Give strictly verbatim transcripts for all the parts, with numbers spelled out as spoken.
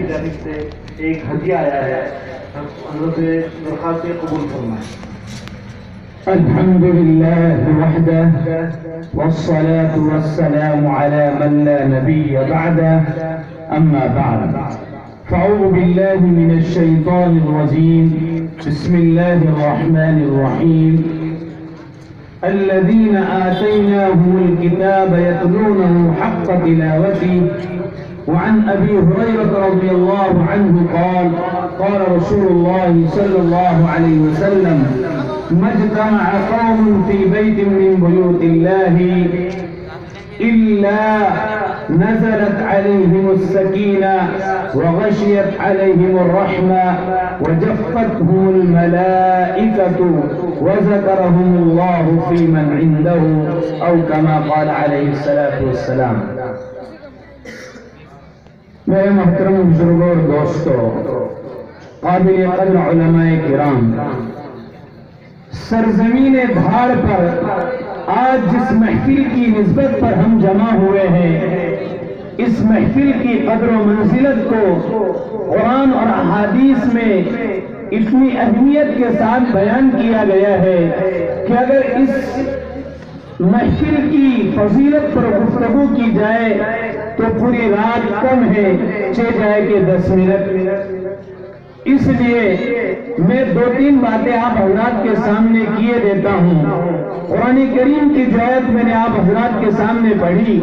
کی جانب سے ایک ہدیہ آیا ہے، حضرت درخواست قبول فرمائیں۔ الحمد لله وحده والصلاة والسلام على من لا نبي بعده، أما بعد، فأعوذ بالله من الشيطان الرجيم، بسم الله الرحمن الرحيم. الذين آتيناهم الكتاب يتلونه حق تلاوته. وعن أبي هريرة رضي الله عنه قال قال رسول الله صلى الله عليه وسلم: ما اجتمع قوم في بيت من بيوت الله إلا نزلت عليهم السكينة وغشيت عليهم الرحمة وجفتهم الملائكة وذكرهم الله في من عنده، أو كما قال عليه الصلاة والسلام. میرے محترم بزرگوں اور دوستوں، قابل قدر علماء کرام، سرزمین دھاڑ پر آج جس محفل کی نسبت پر ہم جمع ہوئے ہیں، اس محفل کی قدر و منزلت کو قرآن اور احادیث میں اتنی اہمیت کے ساتھ بیان کیا گیا ہے کہ اگر اس محفل کی فضیلت پر گفتگو کی جائے تو پوری رات کم ہے، چھ جائے کہ دس منٹ. اس لیے میں دو تین باتیں آپ حضرات کے سامنے کیے دیتا ہوں. قرآن کریم کی جو آیت میں نے آپ حضرات کے سامنے پڑھی،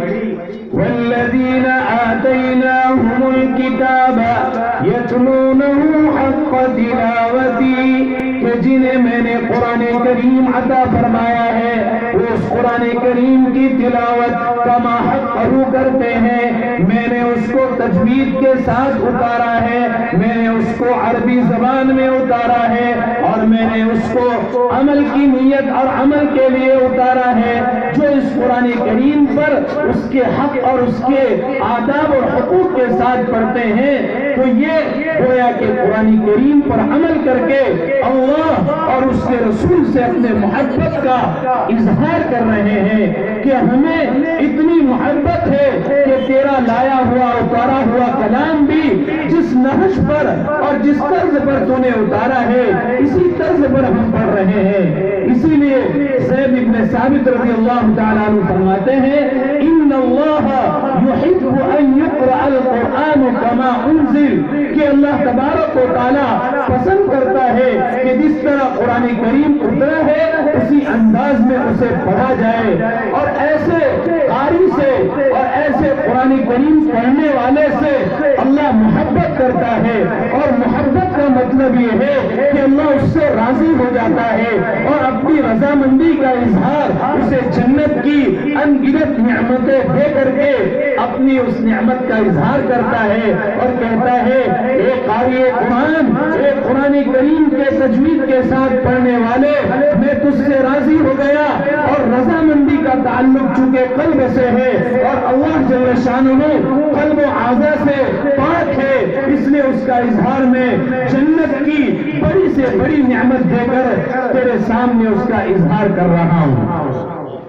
وَالَّذِينَ آتَيْنَاهُمُ الْكِتَابَ يَتْلُونَهُ حَقَّ تِلَاوَتِهِ، کہ جنہیں میں نے قرآن کریم عطا فرمایا ہے وہ اس قرآن کریم کی تلاوت کما حق کرتے ہیں. میں نے اس کو تجوید کے ساتھ اتارا ہے، میں نے اس کو عربی زبان میں اتارا ہے، اور میں نے اس کو عمل کی نیت اور عمل کے لیے اتارا ہے. جو اس قرآن کریم پر اس کے حق اور اس کے آداب اور حقوق کے ساتھ پڑھتے ہیں تو یہ گویا کہ قرآن کریم پر عمل کر کے اللہ اور اس کے رسول سے اپنے محبت کا اظہار کر رہے ہیں کہ ہمیں اتنی محبت ہے کہ تیرا لایا ہوا اتارا ہوا کلام بھی جس نہج پر اور جس طرز پر تو نے اتارا ہے اسی طرز پر ہم پڑھ رہے ہیں. اسی لیے زید بن ثابت رضی اللہ تعالیٰ عنہ فرماتے ہیں: ان اللہ یحب ان یقرأ القرآن کما انزل، کہ اللہ تبارک و تعالیٰ پسند کرتا ہے کہ جس طرح قرآن کریم اترا ہے اسی انداز میں اسے پڑھا جائے. اور ایسے قاری سے اور ایسے قرآن کریم پڑھنے والے سے اللہ محبت کرتا ہے، اور محبت کا مطلب یہ ہے کہ اللہ اس سے راضی ہو جاتا ہے اور اپنی رضامندی کا اظہار اسے جنت کی ان گنت نعمتیں دے کر کے اپنی اس نعمت کا اظہار کرتا ہے اور کہتا ہے: اے قاری قرآن، اے قرآن کریم کے تجوید کے ساتھ پڑھنے والے، میں تجھ سے راضی ہو گیا. اور رضامندی کا تعلق چونکہ قلب سے ہے اور اللہ جل شانہ قلب و اعضاء سے پاک ہے، اس لیے اس کا اظہار میں جنت کی بڑی سے بڑی نعمت دے کر تیرے سامنے اس کا اظہار کر رہا ہوں.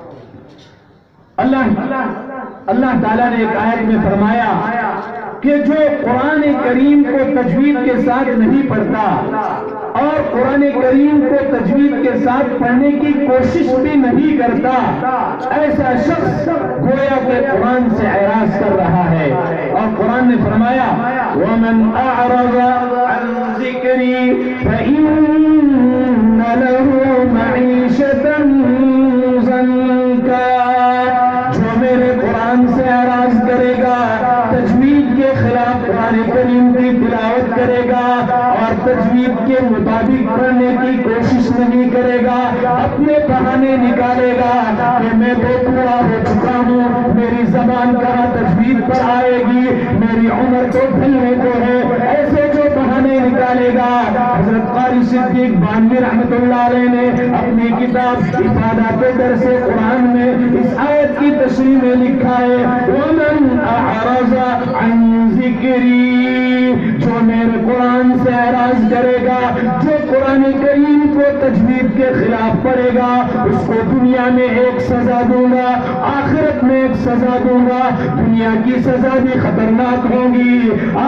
اللہ اللہ تعالیٰ نے ایک آیت میں فرمایا کہ جو قرآن کریم کو تجوید کے ساتھ نہیں پڑھتا اور قرآن کریم کو تجوید کے ساتھ پڑھنے کی کوشش بھی نہیں کرتا، ایسا شخص گویا کہ قرآن سے اعراض کر رہا ہے. اور قرآن نے فرمایا: وَمَنْ أَعْرَضَ عَنْ ذِكْرِي فَإِنَّ لَهُ مَعِيشَةً ضَنْكًا، جو میرے قرآن سے اعراض کرے گا، تجوید کے خلاف قرآن کریم کی تلاوت کرے گا اور تجوید کے مطابق پڑھنے کی کوشش نہیں کرے گا، اپنے بہانے نکالے گا کہ میں تو پورا ہو چکا ہوں، میری زبان کہاں تجوید پر آئے گی، میری عمر تو ڈھلنے کو ہے، ایسے جو بہانے نکالے گا. حضرت قاری صدیق بانوی رحمت اللہ علیہ نے اپنی کتاب افادات درس قرآن میں اس آیت کی تشریح میں لکھا ہے: وَمَنْ أَعْرَضَ عَنْ ذِكْرِي، جو میرے قرآن سے اعراض کرے گا، جو قرآن کریم کو تجوید کے خلاف پڑھے گا، اس کو دنیا میں ایک سزا دوں گا، آخرت میں ایک سزا دوں گا. دنیا کی سزا بھی خطرناک ہوگی، آخرت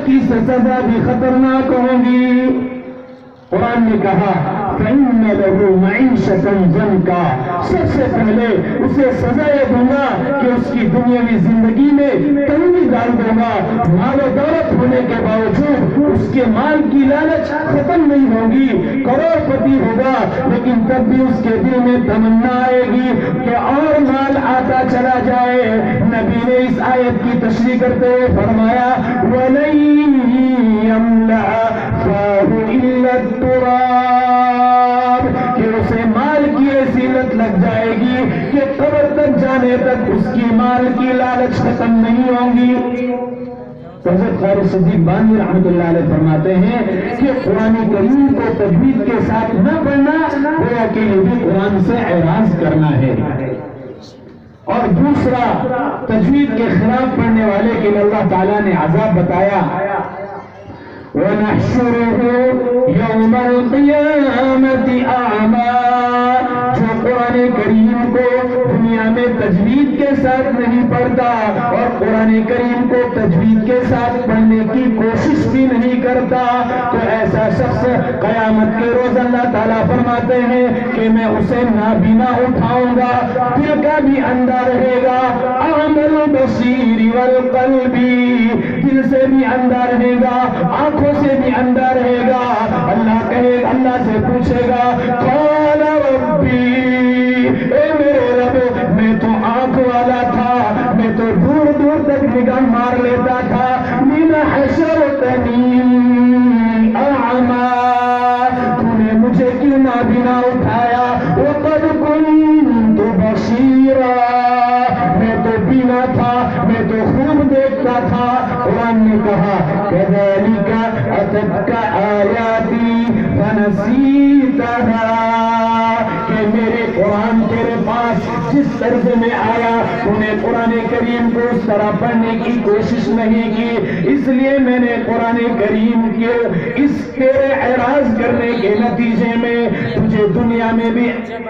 کی سزا بھی خطرناک ہوگی۔ قرآن نے کہا فَإِنَّ لَهُ مَعِيشَةً ضَنْكَا، سب سے پہلے اسے سزا یہ دوں گا کہ اس کی دنیاوی زندگی میں تنگی ڈال دوں گا، مال و دولت ہونے کے باوجود اس کے مال کی لالچ ختم نہیں ہوگی، کروڑ پتی ہوگا لیکن تب بھی اس کے دل میں تمنا آئے گی کہ اور مال آتا چلا جائے۔ نبی نے اس آیت کی تشریح کرتے ہوئے فرمایا وَلَن يَمْلَأَ فَاهُ إِلَّا التُّرَابُ، کہ اسے مال کی ایسی لت لگ جائے گی کہ قبر تک جانے تک اس کی مال کی لالچ ختم نہیں ہوگی۔ حضرت قاری صدیق بانوی رحمۃ اللہ علیہ فرماتے ہیں کہ قرآن کریم کو تجوید کے ساتھ نہ پڑھنا گویا کہ یہ بھی قرآن سے اعراض کرنا ہے۔ اور دوسرا، تجوید کے خلاف پڑھنے والے کے لیے اللہ تعالیٰ نے عذاب بتایا وَنَحْشُرُهُ يَوْمَ الْقِيَامَةِ أَعْمَى، جو قرآن کریم کو دنیا میں تجوید کے ساتھ نہیں پڑھتا اور قرآن کریم کو تجوید کے ساتھ پڑھنے کی کوشش بھی نہیں کرتا، تو ایسا شخص قیامت کے روز اللہ تعالیٰ فرماتے ہیں کہ میں اسے نابینا اٹھاؤں گا، دل کا بھی اندھا رہے گا، أَعْمَى الْبَصِيرِ وَالْقَلْبِ، دل سے بھی اندھا رہے گا، آنکھوں سے بھی اندھا رہے گا۔ اللہ کہے گا، اللہ سے پوچھے گا قال ربی، اے میرے رب، میں تو آنکھ والا تھا، میں تو دور دور تک نگاہ مار لیتا تھا، لِمَ حَشَرْتَنِي أَعْمَى، تو نے مجھے کیوں نابینا اٹھایا، وَقَدْ كُنْتُ بَصِيرًا، میں تو بینا تھا، میں تو خوب دیکھتا تھا۔ قرآن نے کہا كَذَلِكَ أَتَتْكَ آيَاتِي فَنَسِيتَهَا، کہ میرے قرآن تیرے پاس جس طرز میں آیا تو نے قرآن کریم کو اس طرح پڑھنے کی کوشش نہیں کی، اس لیے میں نے قرآن کریم کے اس تیرے اعراض کرنے کے نتیجے میں تجھے دنیا میں بھی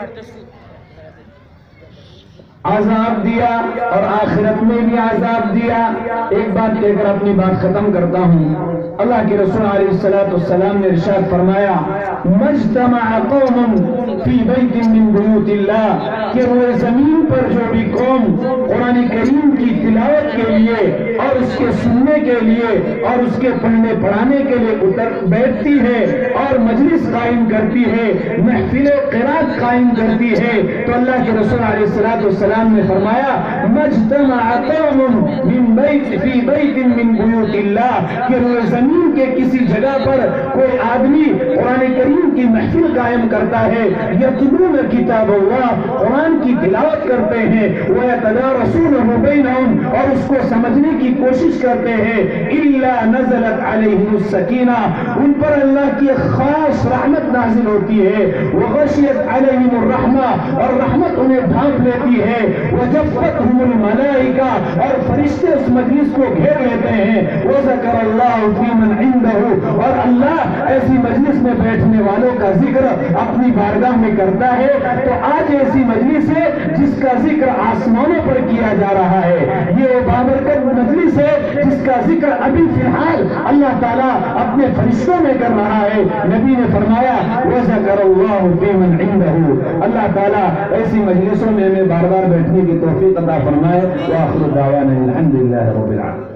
عذاب دیا اور آخرت میں بھی عذاب دیا۔ ایک بات کہہ کر اپنی بات ختم کرتا ہوں۔ اللہ کے رسول علیہ الصلوۃ والسلام نے ارشاد فرمایا مجتمع قوم فی بیت من بیوت اللہ، کہ روئے زمین پر جو بھی قوم قرآن کریم کی تلاوت کے لیے اور اس کے سننے کے لیے اور اس کے پڑھنے پڑھانے کے لیے اتر بیٹھتی ہے اور مجلس قائم کرتی ہے، محفل قرات قائم کرتی ہے، تو اللہ کے رسول علیہ الصلوۃ والسلام نے فرمایا مجتمع قوم من بیت فی بیت من بیوت اللہ، کہ روئے زمین کے کسی جگہ پر کوئی آدمی قرآن کریم کی محفل قائم کرتا ہے، یتلون کتاب اللہ، قرآن کی تلاوت کرتے ہیں، وَيَتَدَارَسُونَهُ بَيْنَهُمْ، اور اس کو سمجھنے کی کوشش کرتے ہیں، إِلَّا نَزَلَتْ عَلَيْهِمُ السَّكِينَةُ، ان پر اللہ کی خاص رحمت نازل ہوتی ہے، وَغَشِيَتْ عَلَيْهِمُ الرَّحْمَةُ، اور رحمت انہیں ڈھانپ لیتی ہے، وَجَفَّتْهُمُ الْمَلَائِكَةُ، اور فرشتے اس مجلس کو گھیر لیتے ہیں، وَذَكَرَ اللَّهُ فِي مَنْ عِنْدَهُ، اور اللہ ایسی مجلس میں بیٹھنے والوں کا ذکر اپنی بارگاہ میں کرتا ہے۔ تو آج ایسی مجلس ہے جس کا ذکر آسمانوں پر کیا جا رہا ہے، یہ بابرکت مجلس ہے جس کا ذکر ابھی فی الحال اللہ تعالیٰ اپنے فرشتوں میں کر رہا ہے۔ نبی نے فرمایا وَذَكَرَ اللَّهُ فِي مَنْ عِنْدَهُ، اللہ تعالیٰ ایسی مجلسوں میں ہمیں بار بار بیٹھنے کی توفیق عطا فرمائے۔ وآخر دعوانا الحمد للہ رب العالمین۔